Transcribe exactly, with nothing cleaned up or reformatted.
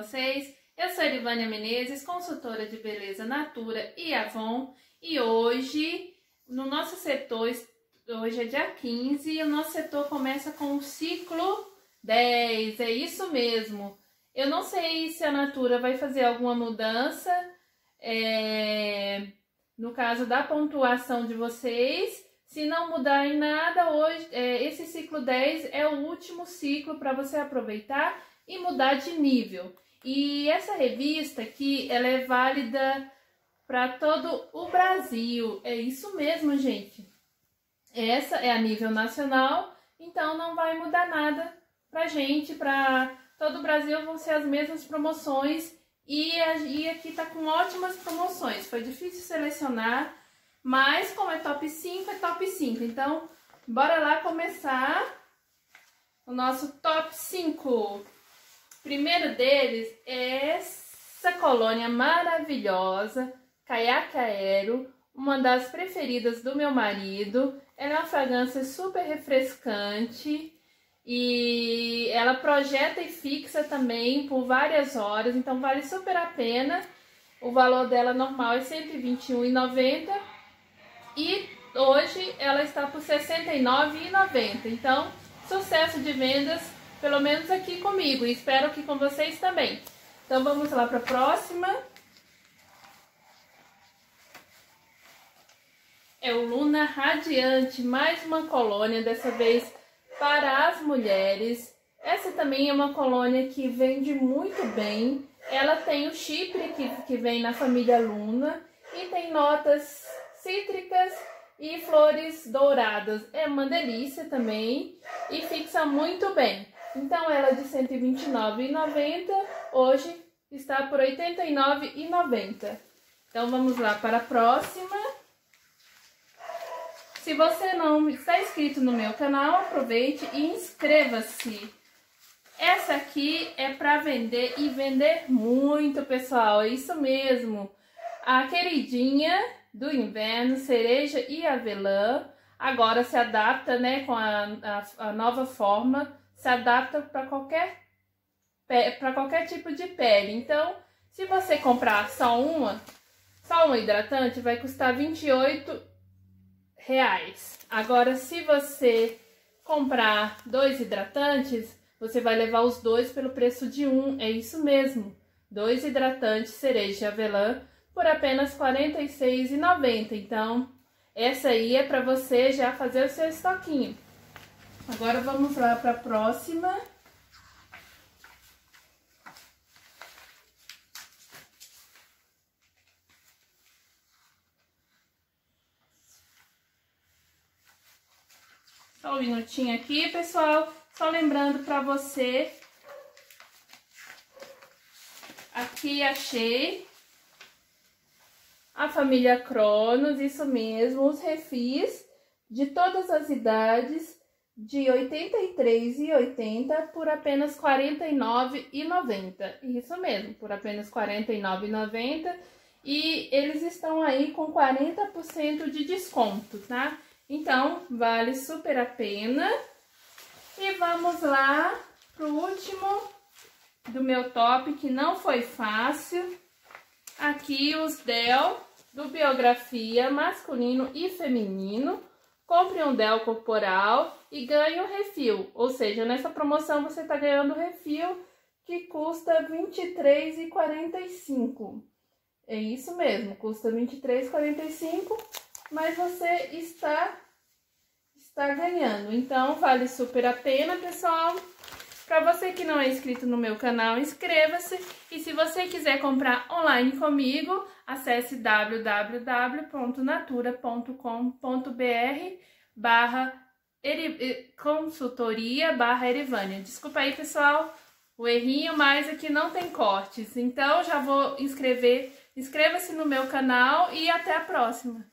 vocês? Eu sou Erivânia Menezes, consultora de beleza Natura e Avon, e hoje, no nosso setor, hoje é dia quinze, e o nosso setor começa com o ciclo dez, é isso mesmo. Eu não sei se a Natura vai fazer alguma mudança, é, no caso da pontuação de vocês. Se não mudar em nada, hoje é, esse ciclo dez é o último ciclo para você aproveitar e mudar de nível. E essa revista aqui, ela é válida para todo o Brasil. É isso mesmo, gente. Essa é a nível nacional, então não vai mudar nada pra gente. Para todo o Brasil vão ser as mesmas promoções e, e aqui tá com ótimas promoções. Foi difícil selecionar, mas como é top cinco, é top cinco. Então, bora lá começar o nosso top cinco. Primeiro deles é essa colônia maravilhosa, Caiaque Aero, uma das preferidas do meu marido. Ela é uma fragrância super refrescante e ela projeta e fixa também por várias horas, então vale super a pena. O valor dela normal é cento e vinte e um reais e noventa centavos e hoje ela está por sessenta e nove reais e noventa centavos. Então, sucesso de vendas, pelo menos aqui comigo, e espero que com vocês também. Então vamos lá para a próxima. É o Luna Radiante, mais uma colônia, dessa vez para as mulheres. Essa também é uma colônia que vende muito bem. Ela tem o chipre que, que vem na família Luna e tem notas cítricas e flores douradas. É uma delícia também e fixa muito bem. Então ela é de cento e vinte e nove reais e noventa centavos, hoje está por oitenta e nove reais e noventa centavos. Então vamos lá para a próxima. Se você não está inscrito no meu canal, aproveite e inscreva-se. Essa aqui é para vender e vender muito, pessoal, é isso mesmo. A queridinha do inverno, cereja e avelã, agora se adapta, né, com a, a, a nova forma, se adapta para qualquer, para qualquer tipo de pele. Então, se você comprar só uma, só um hidratante, vai custar vinte e oito reais. Agora, se você comprar dois hidratantes, você vai levar os dois pelo preço de um. É isso mesmo. Dois hidratantes cereja e avelã por apenas quarenta e seis reais e noventa centavos. Então, essa aí é para você já fazer o seu estoquinho. Agora vamos lá para a próxima. Só um minutinho aqui, pessoal. Só lembrando para você, aqui achei a família Cronos, isso mesmo, os refis de todas as idades, de oitenta e três reais e oitenta centavos por apenas quarenta e nove reais e noventa centavos. Isso mesmo, por apenas quarenta e nove reais e noventa centavos. E eles estão aí com quarenta por cento de desconto, tá? Então, vale super a pena. E vamos lá pro último do meu top, que não foi fácil. Aqui os Del do Biografia masculino e feminino. Compre um Del corporal e ganhe um refil. Ou seja, nessa promoção você está ganhando refil que custa vinte e três reais e quarenta e cinco centavos. É isso mesmo, custa vinte e três reais e quarenta e cinco centavos, mas você está, está ganhando. Então, vale super a pena, pessoal. Para você que não é inscrito no meu canal, inscreva-se. E se você quiser comprar online comigo, acesse w w w ponto natura ponto com ponto b r barra consultoria barra Erivânia. Desculpa aí, pessoal, o errinho, mas aqui não tem cortes. Então, já vou inscrever. Inscreva-se no meu canal e até a próxima.